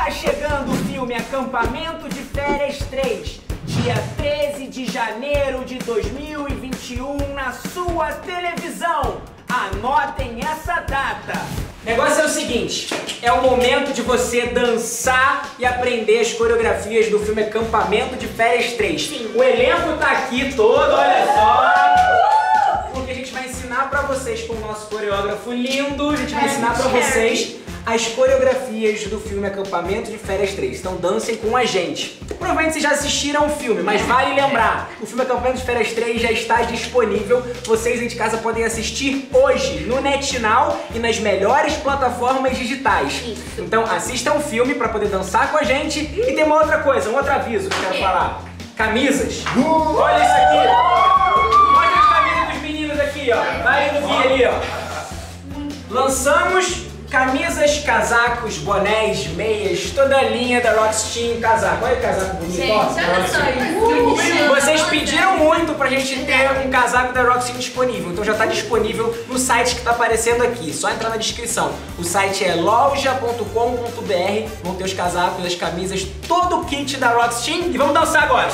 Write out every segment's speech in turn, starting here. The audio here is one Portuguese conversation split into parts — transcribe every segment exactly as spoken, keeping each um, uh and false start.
Está chegando o filme Acampamento de Férias três, dia treze de janeiro de dois mil e vinte e um, na sua televisão. Anotem essa data. O negócio é o seguinte, é o momento de você dançar e aprender as coreografias do filme Acampamento de Férias três. Sim. O elenco tá aqui todo, olha só. Porque a gente vai ensinar pra vocês com o nosso coreógrafo lindo, a gente vai ensinar pra vocês as coreografias do filme Acampamento de Férias três. Então dancem com a gente. Provavelmente vocês já assistiram o filme, mas vale lembrar, o filme Acampamento de Férias três já está disponível. Vocês aí de casa podem assistir hoje no NetNow e nas melhores plataformas digitais. Isso. Então assistam o filme para poder dançar com a gente. E tem uma outra coisa, um outro aviso que eu quero falar. Camisas. Uh! Olha isso aqui. Mostra as camisas dos meninos aqui, ó. Vai no Gui ali, ó. Lançamos camisas, casacos, bonés, meias, toda a linha da Roxteam casaco. Olha que casaco bonito. Gente, olha só. Uh, vocês pediram muito pra gente ter um casaco da Roxteam disponível, então já tá disponível no site que tá aparecendo aqui. Só entrar na descrição. O site é loja ponto com ponto br. Vão ter os casacos, as camisas, todo o kit da Roxteam. E vamos dançar agora.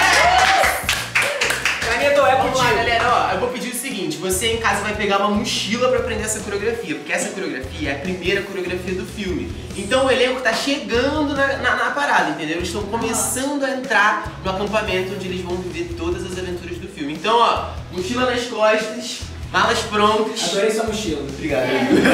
Caneto, é Vamos lá, galera, ó, eu vou pedir o seguinte, você em casa vai pegar uma mochila pra aprender essa coreografia, porque essa coreografia é a primeira coreografia do filme. Então o elenco tá chegando na, na, na parada, entendeu? Eles estão começando a entrar no acampamento onde eles vão viver todas as aventuras do filme. Então, ó, mochila nas costas, malas prontas. Adorei sua mochila. Obrigado.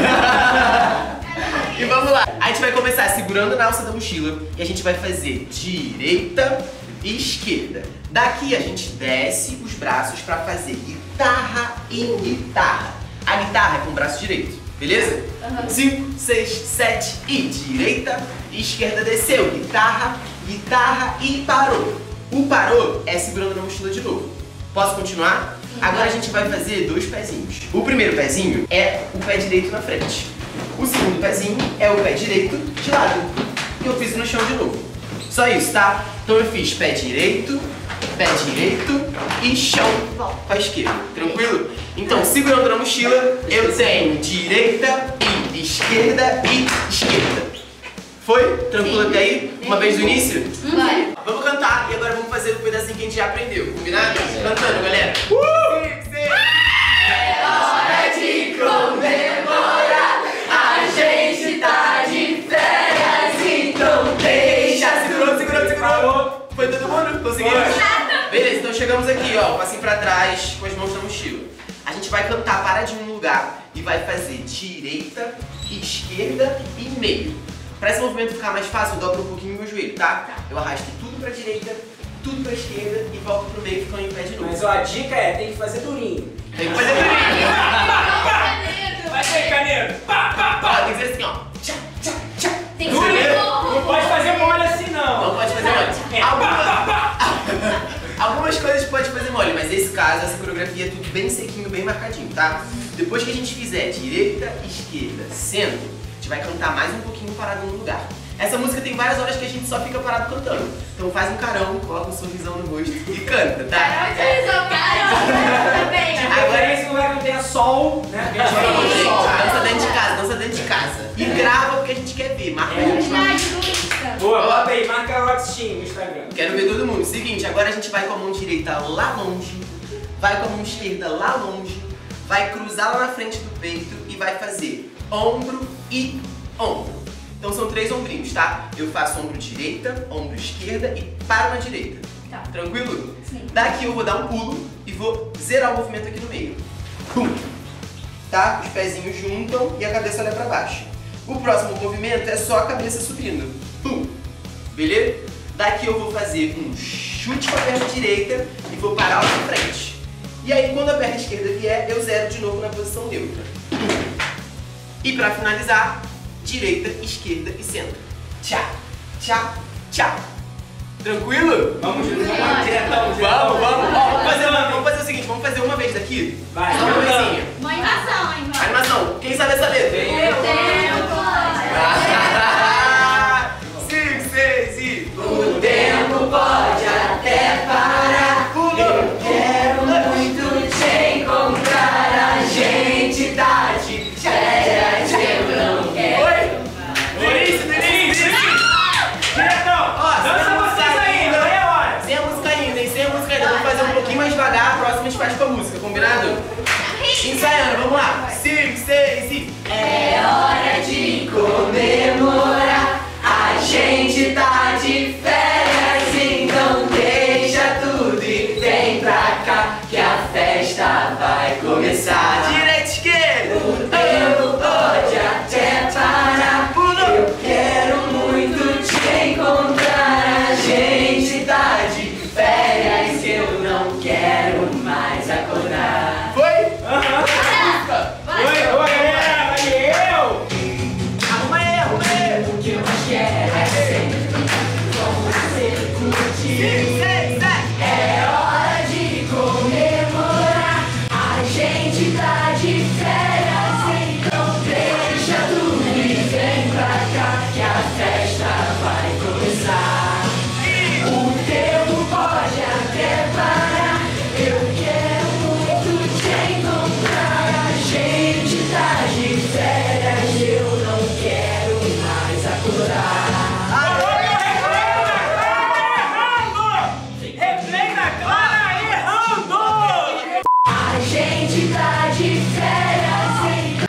E vamos lá, a gente vai começar segurando na alça da mochila e a gente vai fazer direita e esquerda. Daqui a gente desce os braços pra fazer guitarra e guitarra. A guitarra é com o braço direito, beleza? cinco, seis, sete e direita e esquerda desceu. Guitarra, guitarra e parou. O parou é segurando na mochila de novo. Posso continuar? Agora a gente vai fazer dois pezinhos. O primeiro pezinho é o pé direito na frente. O segundo pezinho é o pé direito de lado. E eu fiz no chão de novo. Só isso, tá? Então eu fiz pé direito, pé direito e chão com a esquerda. Tranquilo? Então, segurando na mochila, eu tenho direita e esquerda e esquerda. Foi? Tranquilo até aí? Uma vez do início? Vai. Vamos cantar e agora vamos fazer o pedacinho que a gente já aprendeu. Combinado? Cantando, galera. Uh! Sim, sim. É hora de comemorar, a gente tá de férias, então deixa. Segurou, segurou, segurou. Foi todo mundo? Conseguiu? Beleza, então chegamos aqui, ó, passinho pra trás, com as mãos na mochila. A gente vai cantar paradinho no lugar e vai fazer direita, esquerda e meio. Pra esse movimento ficar mais fácil, eu dobro um pouquinho meu joelho, tá? Eu arrasto tudo pra direita, tudo pra esquerda e volto pro meio, ficando em pé de novo. Mas ó, a dica é, tem que fazer durinho. Tem que fazer durinho. Vai ser caneiro. Pá, pá, Ó, pá. tem que ser assim, ó. Tchá, tchá, tchá. Tem que Durinho. ser Não pode fazer mole assim, não. Não pode fazer mole. É. Algumas... Algumas coisas pode fazer mole, mas nesse caso, essa coreografia é tudo bem sequinho, bem marcadinho, tá? Depois que a gente fizer direita, esquerda, centro, a gente vai cantar mais um pouquinho parado no lugar. Essa música tem várias horas que a gente só fica parado cantando. Então faz um carão, coloca um sorrisão no rosto e canta, tá? Agora esse lugar não tem sol, né? Porque a gente vai Gente, sol. dança dentro de casa, dança dentro de casa. E grava porque a gente quer ver, marca a gente. Boa, bota aí, marca a Roxteam no Instagram. Quero ver todo mundo. Seguinte, agora a gente vai com a mão direita lá longe, vai com a mão esquerda lá longe, vai cruzar lá na frente do peito e vai fazer ombro e ombro. Então são três ombrinhos, tá? Eu faço ombro direita, ombro esquerda e paro na direita. Tá. Tranquilo? Sim. Daqui eu vou dar um pulo e vou zerar o movimento aqui no meio. Pum. Tá? Os pezinhos juntam e a cabeça olha pra baixo. O próximo movimento é só a cabeça subindo. Pum. Beleza? Daqui eu vou fazer um chute com a perna direita e vou parar lá na frente. E aí quando a perna esquerda vier, eu zero de novo na posição neutra. Pum. E pra finalizar, direita, esquerda e centro. Tchá, tchá, tchá. Tranquilo? Vamos, vamos, Vai. diretão, diretão. Vamos, vamos. Ó, vamos, fazer uma, vamos fazer o seguinte, vamos fazer uma vez daqui. Vai, Só uma vamos. vezinha. Uma animação, hein? Animação. Quem sabe essa letra? Cinco, seis e... O tempo pode até parar. Eu quero muito te encontrar. A gente tá de férias, eu não quero. Oi? No início, no início, no início. Replay da Clara errando! A gente tá de férias em...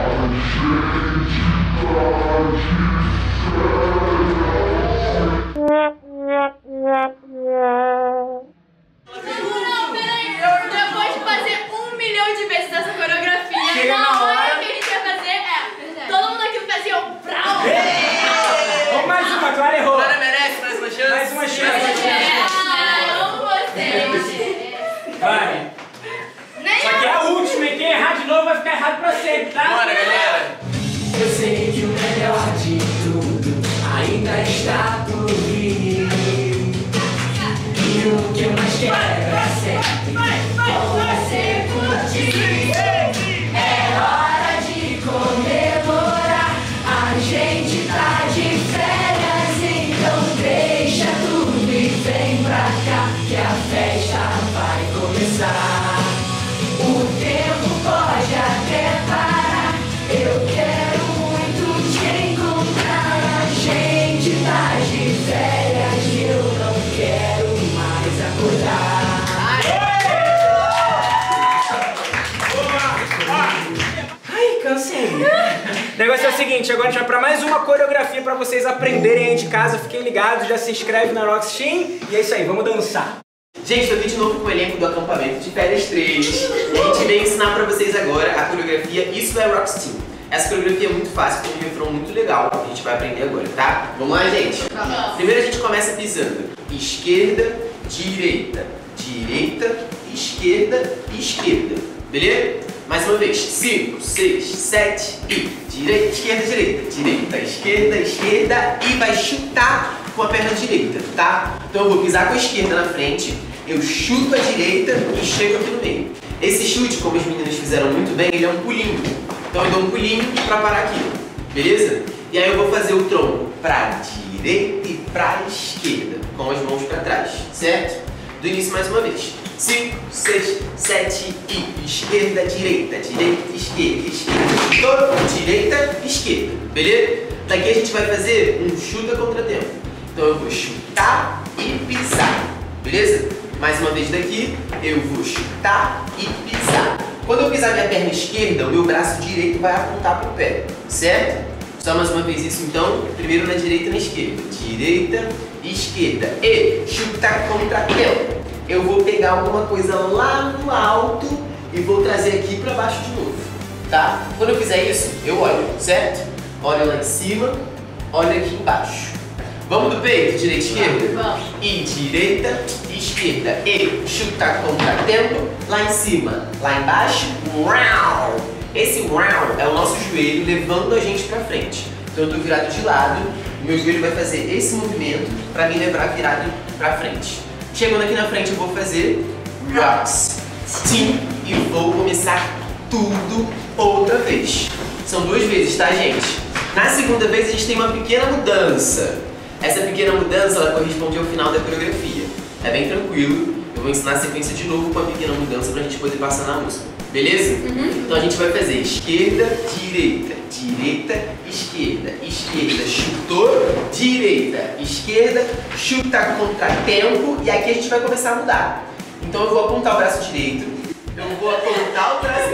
Não, peraí. Depois de fazer um milhão de vezes essa coreografia, Chega na na hora hora. que a gente ia fazer, é, todo mundo aqui fazia o brau. Vamos mais uma, Clara errou. Clara merece mais uma chance? Mais uma chance. Ah, eu amo vocês. Vai. Nem Só que é a última, e quem errar de novo vai ficar errado pra sempre, tá? Bora, galera! Eu sei que o melhor de tudo ainda está por vir. E o que eu mais quero é sempre com você curtir. É hora de comemorar. A gente tá de férias, então deixa tudo e vem pra cá que a festa vai começar. O tempo pode até parar. Eu quero muito te encontrar. A gente tá de férias e eu não quero mais acordar. Ai, cansei. O negócio é o seguinte, agora a gente vai pra mais uma coreografia pra vocês aprenderem aí de casa. Fiquem ligados, já se inscreve na Rox Team. E é isso aí, vamos dançar. Gente, tô aqui de novo com o elenco do acampamento de férias três. E a gente veio ensinar pra vocês agora a coreografia Isso é Rox Team. Essa coreografia é muito fácil, tem um refrão muito legal que a gente vai aprender agora, tá? Vamos lá, gente? Vamos. Primeiro a gente começa pisando esquerda, direita, direita, esquerda, esquerda. Beleza? Mais uma vez. cinco, seis, sete e direita, esquerda, direita, direita, esquerda, esquerda e vai chutar com a perna direita, tá? Então eu vou pisar com a esquerda na frente, eu chuto a direita e chego aqui no meio. Esse chute, como as meninas fizeram muito bem, ele é um pulinho. Então eu dou um pulinho pra parar aqui, beleza? E aí eu vou fazer o tronco pra direita e pra esquerda, com as mãos pra trás, certo? Do início mais uma vez. cinco, seis, sete e esquerda, direita, direita, esquerda, esquerda, chutou, direita, esquerda, beleza? Daqui a gente vai fazer um chuta contratempo. Então eu vou chutar e pisar, beleza? Mais uma vez daqui, eu vou chutar e pisar. Quando eu pisar minha perna esquerda, o meu braço direito vai apontar para o pé, certo? Só mais uma vez isso então, primeiro na direita e na esquerda. Direita e esquerda. E chutar contratempo. Eu vou pegar alguma coisa lá no alto e vou trazer aqui para baixo de novo, tá? Quando eu fizer isso, eu olho, certo? Olho lá em cima, olho aqui embaixo. Vamos do peito, direita e esquerda? Vamos. E direita e esquerda. E chutar contratempo, lá em cima, lá embaixo, uau! Esse uau é o nosso joelho levando a gente pra frente. Então eu tô virado de lado, o meu joelho vai fazer esse movimento pra me levar virado pra frente. Chegando aqui na frente eu vou fazer Rox Team e vou começar tudo outra vez. São duas vezes, tá, gente? Na segunda vez a gente tem uma pequena mudança. Essa pequena mudança ela corresponde ao final da coreografia. É bem tranquilo, eu vou ensinar a sequência de novo com a pequena mudança pra gente poder passar na música. Beleza? Uhum. Então a gente vai fazer esquerda, direita, direita, esquerda, esquerda, chutou, direita, esquerda, chuta contratempo e aqui a gente vai começar a mudar. Então eu vou apontar o braço direito, eu vou apontar o braço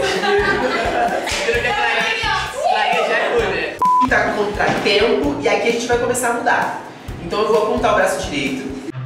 esquerdo. Clarinha já errou, né? Chuta contratempo e aqui a gente vai começar a mudar. Então eu vou apontar o braço direito.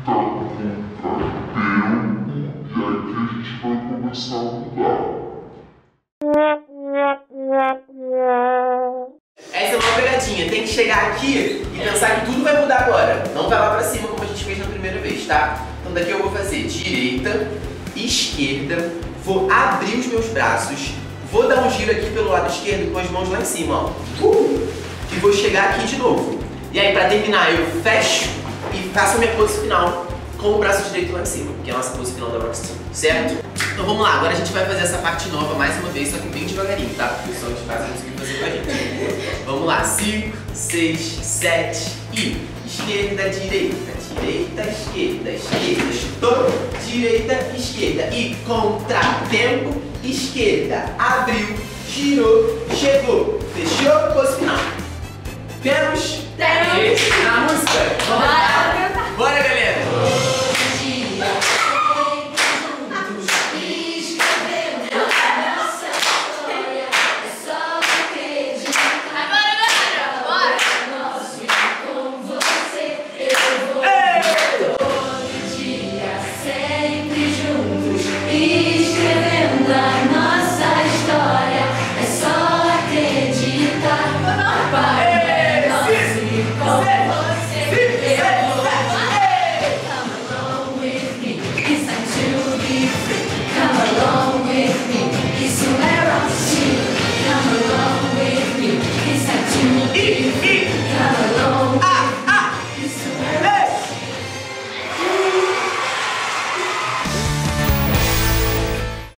Essa é uma pegadinha, tem que chegar aqui e pensar que tudo vai mudar agora. Não vai lá pra cima como a gente fez na primeira vez, tá? Então daqui eu vou fazer direita, esquerda, vou abrir os meus braços, vou dar um giro aqui pelo lado esquerdo com as mãos lá em cima, ó. Uh! E vou chegar aqui de novo. E aí pra terminar eu fecho e faço a minha pose final com o braço direito lá em cima, que é a nossa pose final da Rox Team, certo? Então vamos lá, agora a gente vai fazer essa parte nova mais uma vez, só que bem devagarinho, tá? Porque o pessoal de casa não conseguiu fazer com a gente. Vamos lá, cinco, seis, sete e esquerda, direita, direita, esquerda, esquerda, chutou, direita, esquerda e contratempo, esquerda, abriu, girou, chegou, fechou, pose final. Temos? Temos!